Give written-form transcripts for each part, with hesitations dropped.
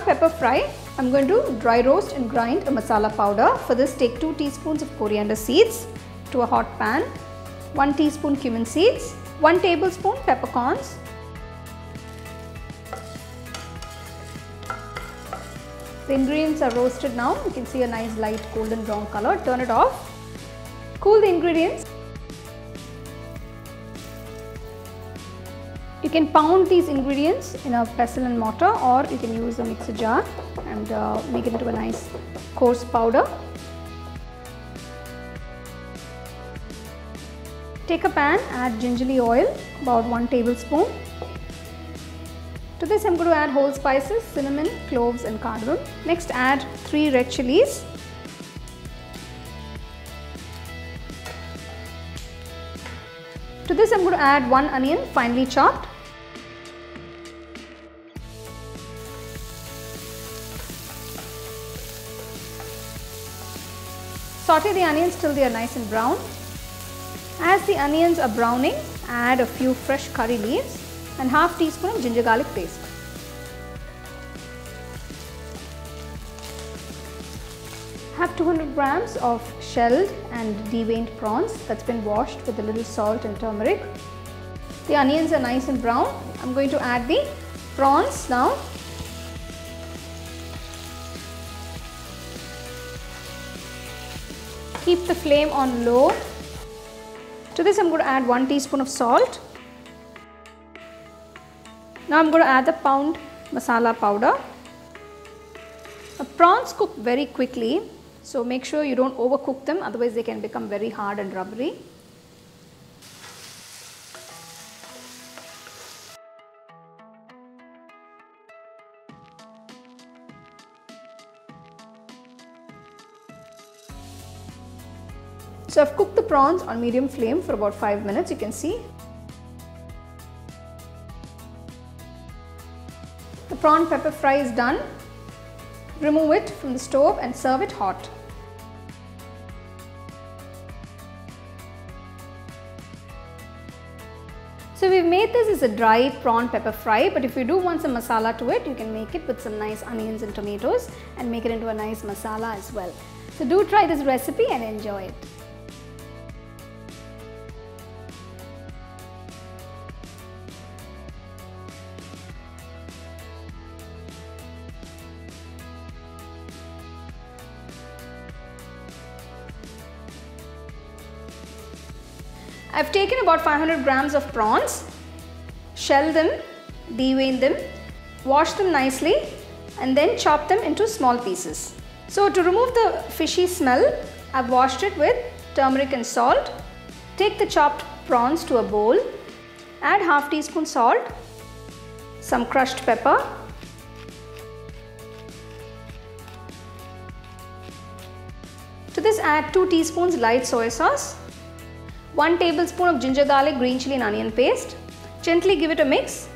pepper fry, I'm going to dry roast and grind a masala powder. For this, take 2 teaspoons of coriander seeds to a hot pan, 1 teaspoon cumin seeds, 1 tablespoon peppercorns, the ingredients are roasted now. You can see a nice light golden brown color. Turn it off. Cool the ingredients. You can pound these ingredients in a pestle and mortar, or you can use a mixer jar and make it into a nice coarse powder. Take a pan, add gingerly oil, about 1 tablespoon. To this, I'm going to add whole spices, cinnamon, cloves and cardamom. Next, add 3 red chilies. To this, I'm going to add 1 onion, finely chopped. Saute the onions till they are nice and brown. As the onions are browning, add a few fresh curry leaves and half teaspoon of ginger garlic paste. Have 200 grams of shelled and deveined prawns that's been washed with a little salt and turmeric. The onions are nice and brown. I'm going to add the prawns now. Keep the flame on low. To this, I'm going to add 1 teaspoon of salt. Now I'm going to add the pound masala powder. The prawns cook very quickly, so make sure you don't overcook them, otherwise they can become very hard and rubbery. So I've cooked the prawns on medium flame for about 5 minutes, you can see. The prawn pepper fry is done. Remove it from the stove and serve it hot. So we've made this as a dry prawn pepper fry, but if you do want some masala to it, you can make it with some nice onions and tomatoes and make it into a nice masala as well. So do try this recipe and enjoy it. I've taken about 500 grams of prawns, shell them, devein them, wash them nicely and then chop them into small pieces. So to remove the fishy smell, I've washed it with turmeric and salt. Take the chopped prawns to a bowl, add half teaspoon salt, some crushed pepper, to this add 2 teaspoons light soy sauce, 1 tablespoon of ginger garlic green chili and onion paste. Gently give it a mix.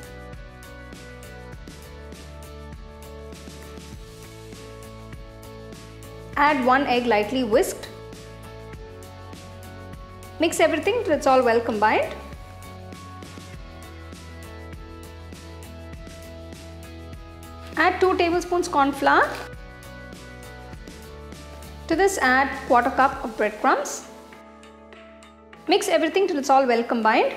Add 1 egg lightly whisked. Mix everything till it's all well combined. Add 2 tablespoons corn flour. To this add 1/4 cup of breadcrumbs. Mix everything till it's all well combined.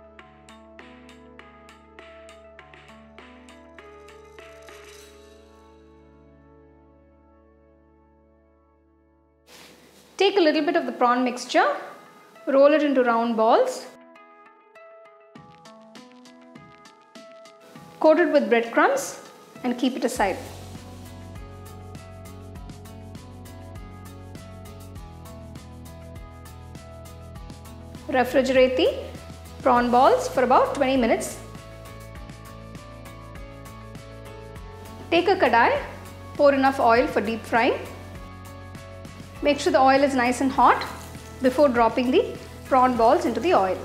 Take a little bit of the prawn mixture, roll it into round balls, coat it with breadcrumbs and keep it aside. Refrigerate the prawn balls for about 20 minutes. Take a kadai, pour enough oil for deep frying. Make sure the oil is nice and hot before dropping the prawn balls into the oil.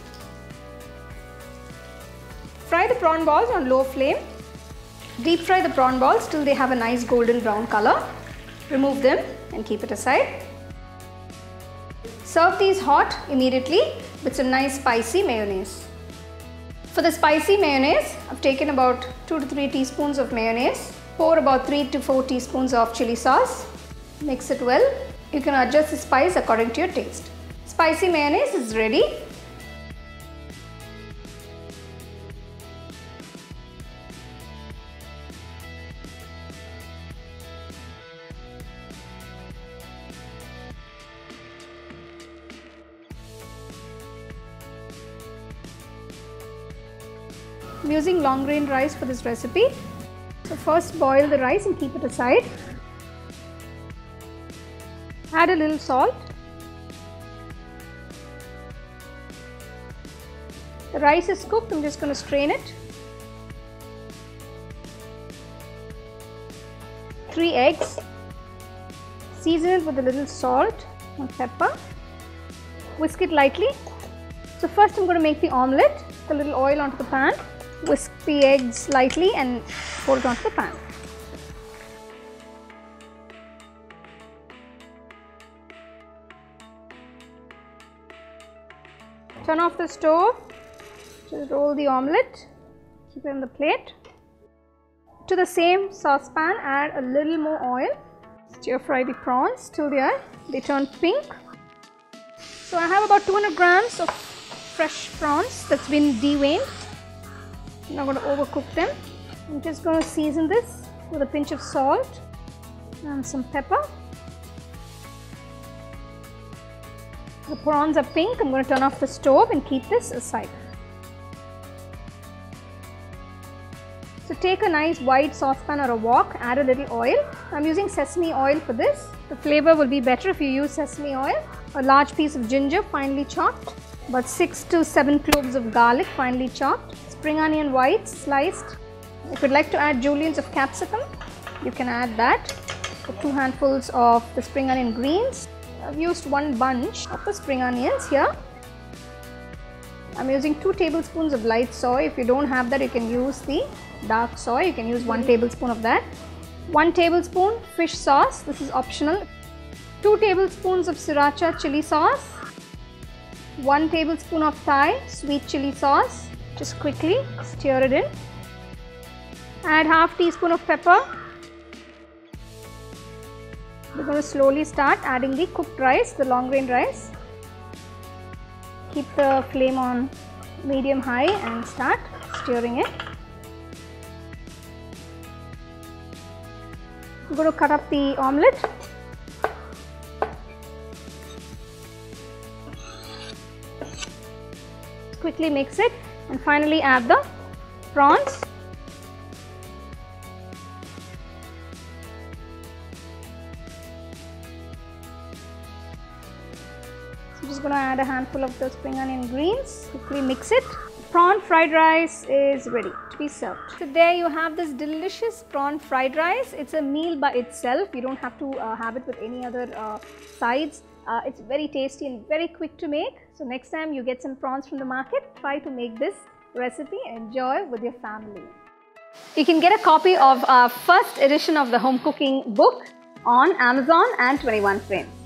Fry the prawn balls on low flame. Deep fry the prawn balls till they have a nice golden brown color. Remove them and keep it aside. Serve these hot immediately with some nice spicy mayonnaise. For the spicy mayonnaise, I've taken about 2 to 3 teaspoons of mayonnaise. Pour about 3 to 4 teaspoons of chili sauce. Mix it well. You can adjust the spice according to your taste. Spicy mayonnaise is ready. I'm using long grain rice for this recipe. So first boil the rice and keep it aside. Add a little salt. The rice is cooked, I'm just going to strain it. 3 eggs. Season it with a little salt and pepper. Whisk it lightly. So first I'm going to make the omelette. Put a little oil onto the pan. Whisk the eggs lightly and pour it onto the pan. Turn off the stove. Just roll the omelette. Keep it on the plate. To the same saucepan, add a little more oil. Stir fry the prawns till they turn pink. So I have about 200 grams of fresh prawns that's been deveined. I'm not going to overcook them. I'm just going to season this with a pinch of salt and some pepper. The prawns are pink. I'm going to turn off the stove and keep this aside. So take a nice wide saucepan or a wok, add a little oil. I'm using sesame oil for this. The flavor will be better if you use sesame oil. A large piece of ginger finely chopped. About 6 to 7 cloves of garlic finely chopped. Spring onion whites sliced. If you'd like to add juliennes of capsicum, you can add that. 2 handfuls of the spring onion greens. I've used 1 bunch of the spring onions here. I'm using 2 tablespoons of light soy. If you don't have that, you can use the dark soy. You can use 1 tablespoon of that. 1 tablespoon fish sauce. This is optional. 2 tablespoons of sriracha chili sauce. 1 tablespoon of Thai sweet chili sauce. Just quickly stir it in. Add half teaspoon of pepper. We're going to slowly start adding the cooked rice, the long grain rice. Keep the flame on medium high and start stirring it. We're going to cut up the omelette. Quickly mix it and finally add the prawns. I'm just going to add a handful of the spring onion greens. Quickly mix it. Prawn fried rice is ready to be served. So there you have this delicious prawn fried rice. It's a meal by itself. You don't have to have it with any other sides. It's very tasty and very quick to make. So next time you get some prawns from the market, try to make this recipe and enjoy with your family. You can get a copy of our first edition of the home cooking book on Amazon and 21 Frames.